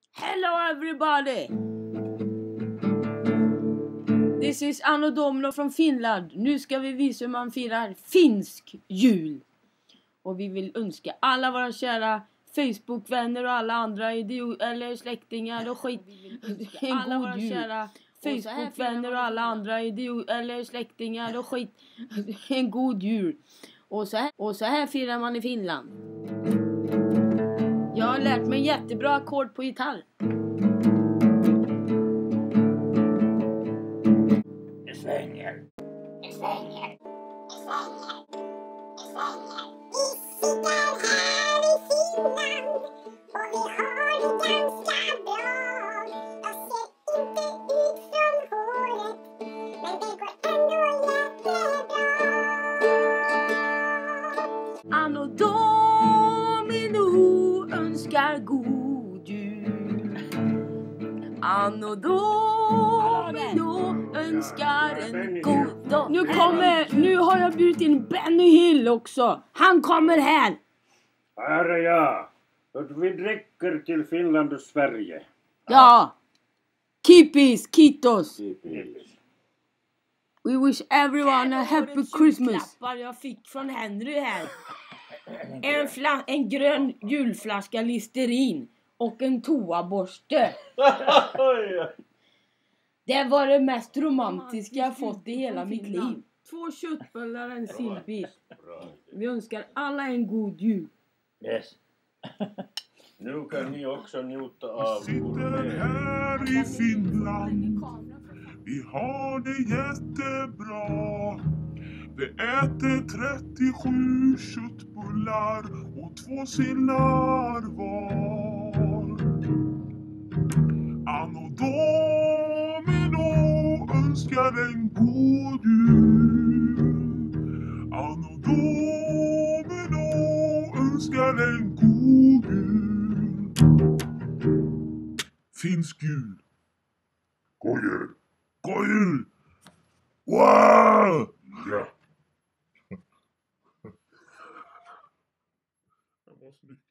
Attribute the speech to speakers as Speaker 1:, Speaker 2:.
Speaker 1: Hello everybody! This is Anno Domino från Finland. Nu ska vi visa hur man firar finsk jul. Och vi vill önska alla våra kära Facebook-vänner och alla andra eller släktingar och skit en god jul. Facebook-vänner och alla andra eller släktingar och skit en god jul. Och så här firar man i Finland. Jag har lärt mig jättebra ackord på gitarr.
Speaker 2: Det svänger.
Speaker 3: Det svänger. Det svänger. Det svänger. Vi sitter här i Finland och vi har det ganska bra. Jag ser inte ut från håret, men det går ändå jättebra.
Speaker 1: Anno Domino önskar god jul. Anno Domino önskar en god dag. Nu har jag bjudit in Benny Hill också. Han kommer här.
Speaker 2: Här är jag. Vi dricker till Finland och Sverige.
Speaker 1: Ja. Kipis, kitos.
Speaker 2: Yes.
Speaker 1: We wish everyone a happy Christmas. Jag fick från Henry här. En grön julflaska Listerin och en toaborste. Det var det mest romantiska jag fått i hela mitt liv. 2 köttbullar och en sillbit. Vi önskar alla en god jul.
Speaker 4: Yes. Nu kan ni också njuta av
Speaker 5: sitter här i Finland. Vi har det jättebra. Vi äter 37 köttbullar och 2 sillar var. Anno Domino önskar en god jul. Anno Domino önskar en god jul. Finsk jul. God jul. God jul. Wow! Ja.